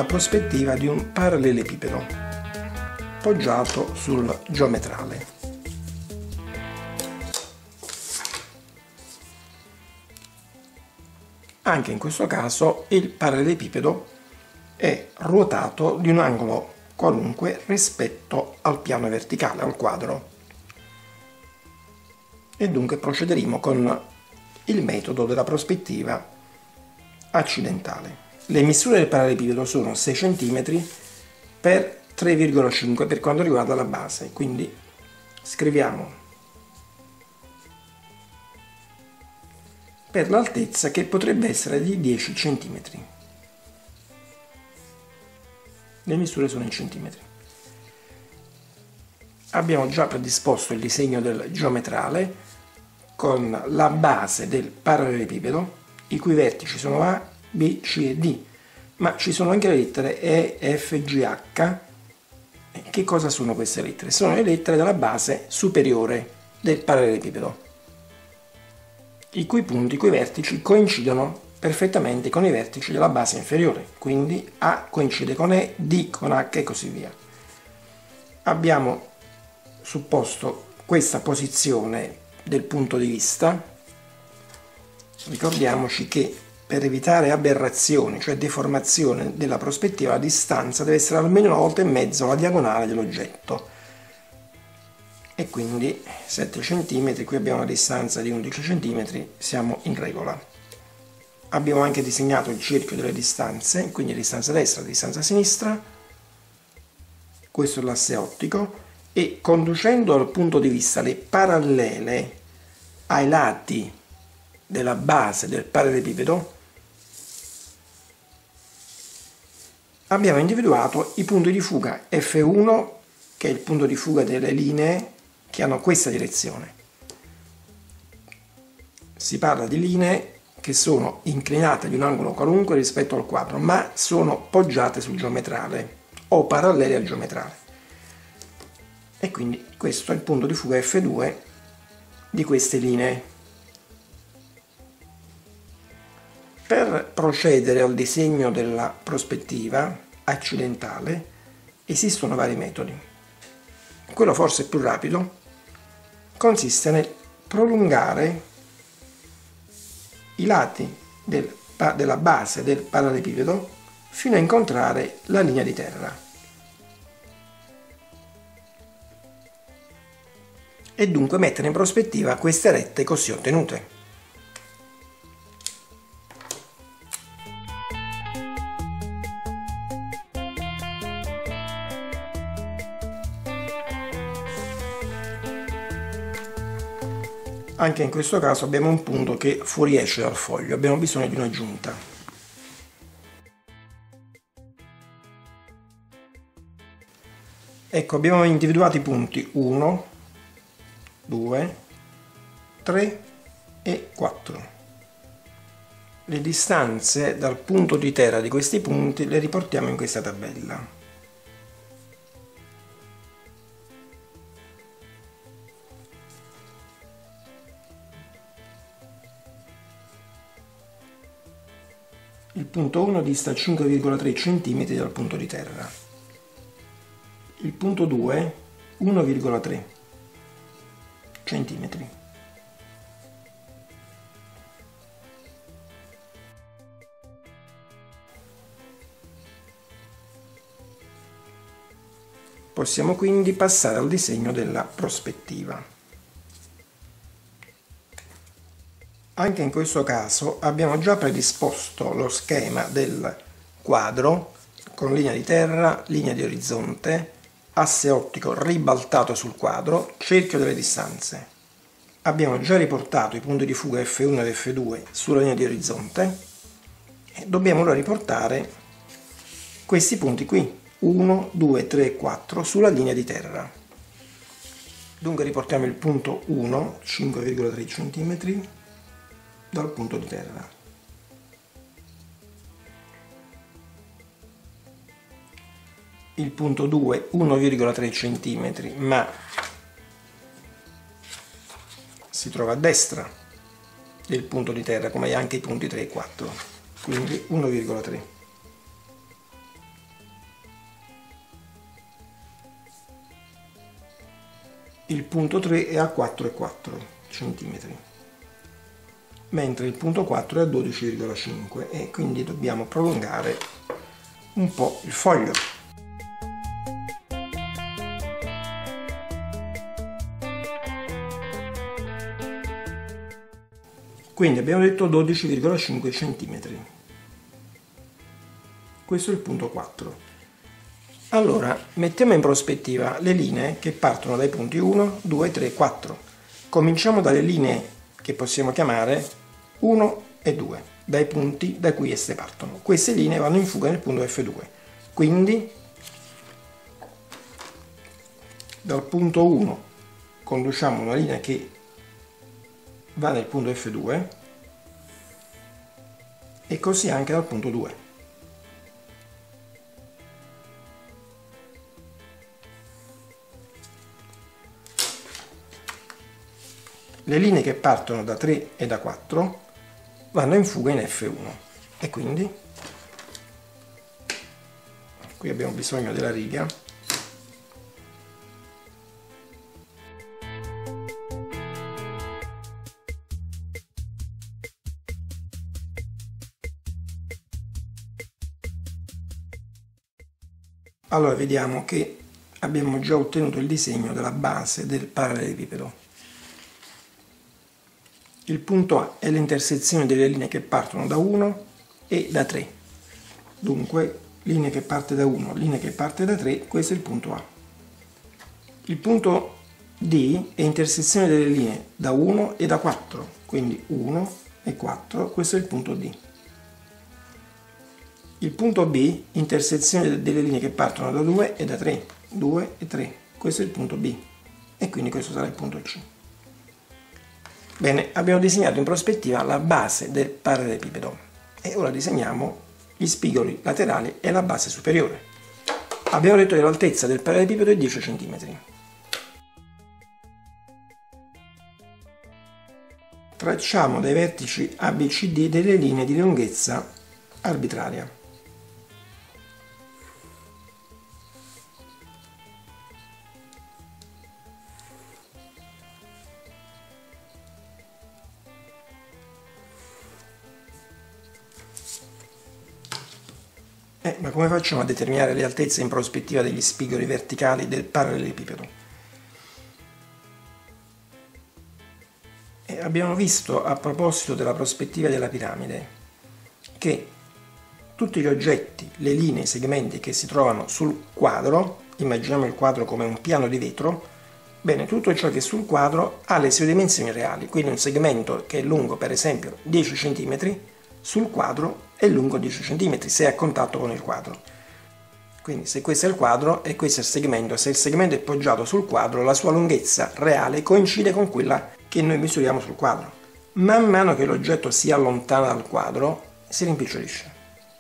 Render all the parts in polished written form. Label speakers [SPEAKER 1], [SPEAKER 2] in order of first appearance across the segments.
[SPEAKER 1] prospettiva di un parallelepipedo poggiato sul geometrale. Anche in questo caso il parallelepipedo è ruotato di un angolo qualunque rispetto al piano verticale, al quadro. E dunque procederemo con il metodo della prospettiva accidentale. Le misure del parallelepipedo sono 6 cm per 3,5 per quanto riguarda la base, quindi scriviamo per l'altezza che potrebbe essere di 10 cm. Le misure sono in centimetri. Abbiamo già predisposto il disegno del geometrale con la base del parallelepipedo, i cui vertici sono A, B, C e D, ma ci sono anche le lettere E, F, G, H. Che cosa sono queste lettere? Sono le lettere della base superiore del parallelepipedo, i cui punti, i cui vertici coincidono perfettamente con i vertici della base inferiore, quindi A coincide con E, D con H e così via. Abbiamo supposto questa posizione del punto di vista. Ricordiamoci che per evitare aberrazioni, cioè deformazione della prospettiva, la distanza deve essere almeno una volta e mezzo la diagonale dell'oggetto. E quindi 7 cm, qui abbiamo una distanza di 11 cm, siamo in regola. Abbiamo anche disegnato il cerchio delle distanze, quindi distanza destra, distanza sinistra. Questo è l'asse ottico, e conducendo dal punto di vista le parallele ai lati della base del parallelepipedo, abbiamo individuato i punti di fuga F1, che è il punto di fuga delle linee che hanno questa direzione. Si parla di linee che sono inclinate di un angolo qualunque rispetto al quadro, ma sono poggiate sul geometrale o parallele al geometrale. E quindi questo è il punto di fuga F2 di queste linee. Per procedere al disegno della prospettiva accidentale esistono vari metodi. Quello forse più rapido consiste nel prolungare i lati della base del parallelepipedo fino a incontrare la linea di terra e dunque mettere in prospettiva queste rette così ottenute. Anche in questo caso abbiamo un punto che fuoriesce dal foglio, abbiamo bisogno di un'aggiunta. Ecco, abbiamo individuato i punti 1, 2, 3 e 4. Le distanze dal punto di terra di questi punti le riportiamo in questa tabella. Il punto 1 dista 5,3 cm dal punto di terra, il punto 2 1,3 cm. Possiamo quindi passare al disegno della prospettiva. Anche in questo caso abbiamo già predisposto lo schema del quadro con linea di terra, linea di orizzonte, asse ottico ribaltato sul quadro, cerchio delle distanze. Abbiamo già riportato i punti di fuga F1 ed F2 sulla linea di orizzonte e dobbiamo ora riportare questi punti qui, 1, 2, 3 e 4, sulla linea di terra. Dunque riportiamo il punto 1, 5,3 cm, dal punto di terra. Il punto 2 1,3 cm, ma si trova a destra del punto di terra, come anche i punti 3 e 4, quindi 1,3. il punto 3 è a 4,4 cm, mentre il punto 4 è a 12,5 e quindi dobbiamo prolungare un po' il foglio. Quindi abbiamo detto 12,5 cm. Questo è il punto 4. Allora, mettiamo in prospettiva le linee che partono dai punti 1, 2, 3, 4. Cominciamo dalle linee che possiamo chiamare 1 e 2, dai punti da cui esse partono. Queste linee vanno in fuga nel punto F2. Quindi, dal punto 1 conduciamo una linea che va nel punto F2 e così anche dal punto 2. Le linee che partono da 3 e da 4 vanno in fuga in F1 e quindi qui abbiamo bisogno della riga . Allora vediamo che abbiamo già ottenuto il disegno della base del parallelepipedo. Il punto A è l'intersezione delle linee che partono da 1 e da 3. Dunque, linea che parte da 1, linea che parte da 3, questo è il punto A. Il punto D è intersezione delle linee da 1 e da 4, quindi 1 e 4, questo è il punto D. Il punto B, intersezione delle linee che partono da 2 e da 3, 2 e 3, questo è il punto B. E quindi questo sarà il punto C. Bene, abbiamo disegnato in prospettiva la base del parallelepipedo e ora disegniamo gli spigoli laterali e la base superiore. Abbiamo detto che l'altezza del parallelepipedo è 10 cm. Tracciamo dai vertici ABCD delle linee di lunghezza arbitraria. Ma come facciamo a determinare le altezze in prospettiva degli spigoli verticali del parallelepipedo? Abbiamo visto a proposito della prospettiva della piramide che tutti gli oggetti, le linee, i segmenti che si trovano sul quadro, immaginiamo il quadro come un piano di vetro, bene, tutto ciò che è sul quadro ha le sue dimensioni reali, quindi un segmento che è lungo per esempio 10 cm sul quadro è lungo 10 cm se è a contatto con il quadro. Quindi se questo è il quadro e questo è il segmento, se il segmento è poggiato sul quadro, la sua lunghezza reale coincide con quella che noi misuriamo sul quadro. Man mano che l'oggetto si allontana dal quadro, si rimpicciolisce.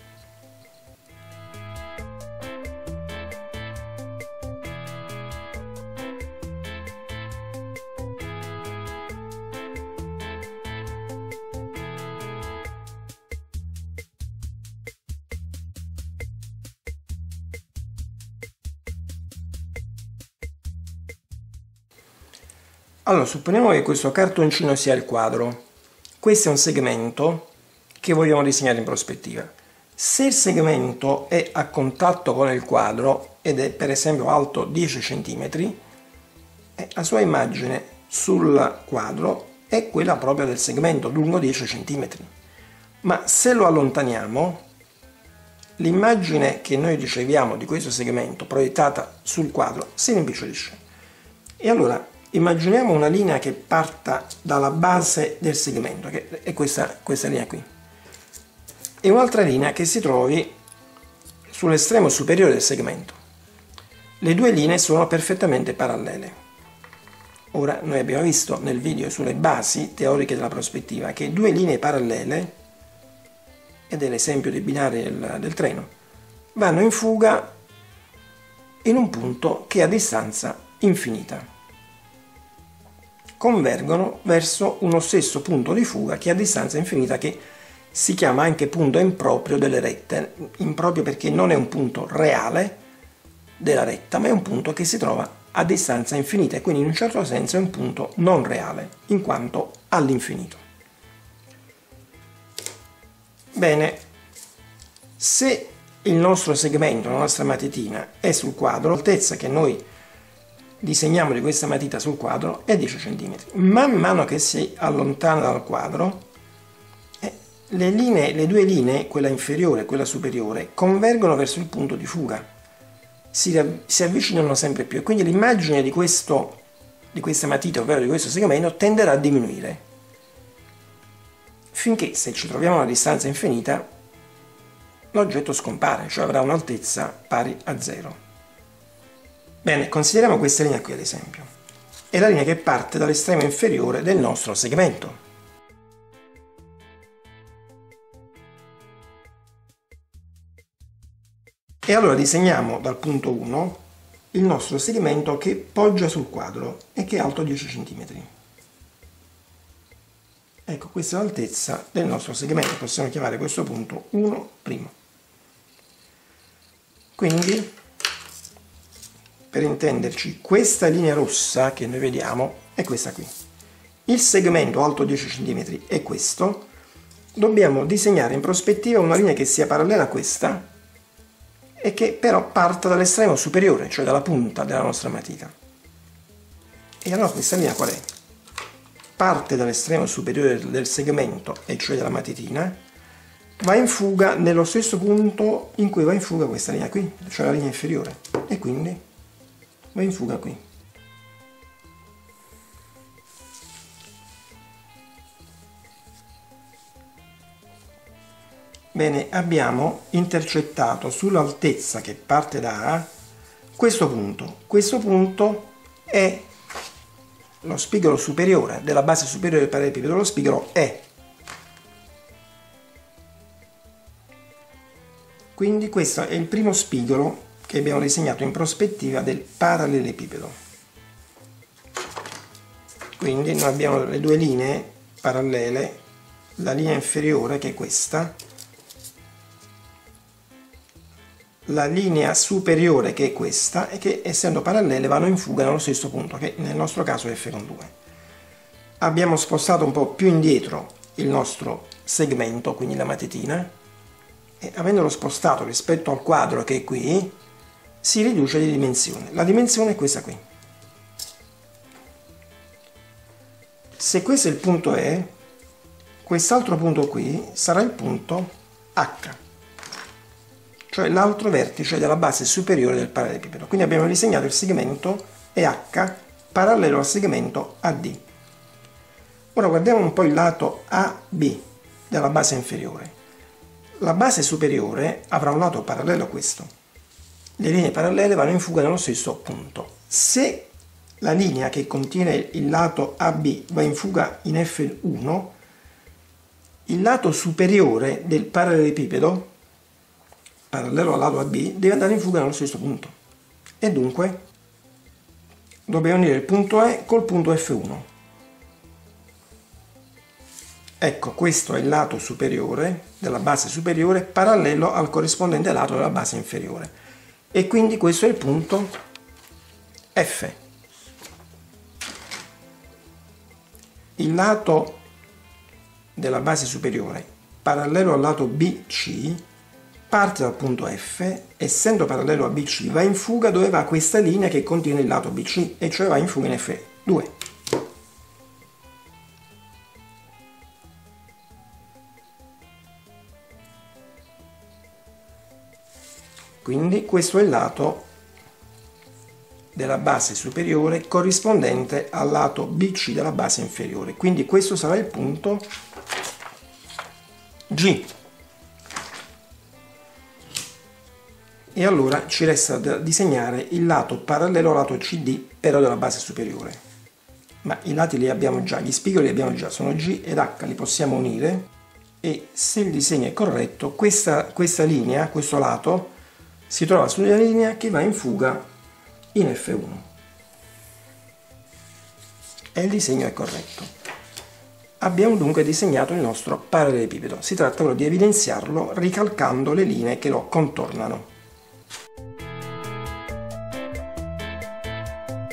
[SPEAKER 1] Allora, supponiamo che questo cartoncino sia il quadro. Questo è un segmento che vogliamo disegnare in prospettiva. Se il segmento è a contatto con il quadro ed è per esempio alto 10 cm, la sua immagine sul quadro è quella propria del segmento lungo 10 cm. Ma se lo allontaniamo, l'immagine che noi riceviamo di questo segmento proiettata sul quadro si rimpicciolisce. E allora immaginiamo una linea che parta dalla base del segmento, che è questa linea qui, e un'altra linea che si trovi sull'estremo superiore del segmento. Le due linee sono perfettamente parallele. Ora, noi abbiamo visto nel video sulle basi teoriche della prospettiva che due linee parallele, ed è l'esempio dei binari del treno, vanno in fuga in un punto che è a distanza infinita. Convergono verso uno stesso punto di fuga che è a distanza infinita, che si chiama anche punto improprio delle rette. Improprio perché non è un punto reale della retta, ma è un punto che si trova a distanza infinita e quindi in un certo senso è un punto non reale, in quanto all'infinito. Bene, se il nostro segmento, la nostra matitina è sul quadro, l'altezza che noi disegniamo di questa matita sul quadro è 10 cm. Man mano che si allontana dal quadro, le due linee, quella inferiore e quella superiore, convergono verso il punto di fuga, si avvicinano sempre più e quindi l'immagine di questa matita, ovvero di questo segmento, tenderà a diminuire, finché, se ci troviamo a una distanza infinita, l'oggetto scompare, cioè avrà un'altezza pari a 0. Bene, consideriamo questa linea qui ad esempio. È la linea che parte dall'estremo inferiore del nostro segmento. E allora disegniamo dal punto 1 il nostro segmento che poggia sul quadro e che è alto 10 cm. Ecco, questa è l'altezza del nostro segmento. Possiamo chiamare questo punto 1'. Quindi, per intenderci, questa linea rossa che noi vediamo è questa qui. Il segmento alto 10 cm è questo. Dobbiamo disegnare in prospettiva una linea che sia parallela a questa e che però parta dall'estremo superiore, cioè dalla punta della nostra matita. E allora questa linea qual è? Parte dall'estremo superiore del segmento, e cioè della matitina, va in fuga nello stesso punto in cui va in fuga questa linea qui, cioè la linea inferiore, e quindi va in fuga qui. Bene, abbiamo intercettato sull'altezza che parte da A questo punto. Questo punto è lo spigolo superiore della base superiore del parallelepipedo, lo spigolo E. Quindi questo è il primo spigolo che abbiamo disegnato in prospettiva del parallelepipedo. Quindi noi abbiamo le due linee parallele, la linea inferiore che è questa, la linea superiore che è questa e che, essendo parallele, vanno in fuga nello stesso punto, che nel nostro caso è F2. Abbiamo spostato un po' più indietro il nostro segmento, quindi la matitina, e avendolo spostato rispetto al quadro che è qui, si riduce di dimensione. La dimensione è questa qui. Se questo è il punto E, quest'altro punto qui sarà il punto H, cioè l'altro vertice della base superiore del parallelepipedo. Quindi abbiamo disegnato il segmento EH parallelo al segmento AD. Ora guardiamo un po' il lato AB della base inferiore. La base superiore avrà un lato parallelo a questo. Le linee parallele vanno in fuga nello stesso punto. Se la linea che contiene il lato AB va in fuga in F1, il lato superiore del parallelepipedo, parallelo al lato AB, deve andare in fuga nello stesso punto. E dunque dobbiamo unire il punto E col punto F1. Ecco, questo è il lato superiore della base superiore parallelo al corrispondente lato della base inferiore. E quindi questo è il punto F. Il lato della base superiore parallelo al lato BC parte dal punto F, essendo parallelo a BC va in fuga dove va questa linea che contiene il lato BC, e cioè va in fuga in F2. Quindi questo è il lato della base superiore corrispondente al lato BC della base inferiore. Quindi questo sarà il punto G. E allora ci resta da disegnare il lato parallelo al lato CD, però della base superiore. Ma i lati li abbiamo già, gli spigoli li abbiamo già, sono G ed H, li possiamo unire, e se il disegno è corretto, questa linea, questo lato, si trova sulla linea che va in fuga in F1. E il disegno è corretto. Abbiamo dunque disegnato il nostro parallelepipedo. Si tratta ora di evidenziarlo ricalcando le linee che lo contornano.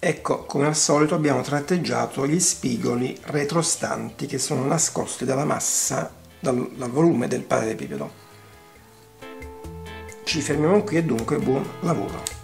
[SPEAKER 1] Ecco, come al solito abbiamo tratteggiato gli spigoli retrostanti che sono nascosti dalla massa, dal volume del parallelepipedo. Ci fermiamo qui e dunque buon lavoro!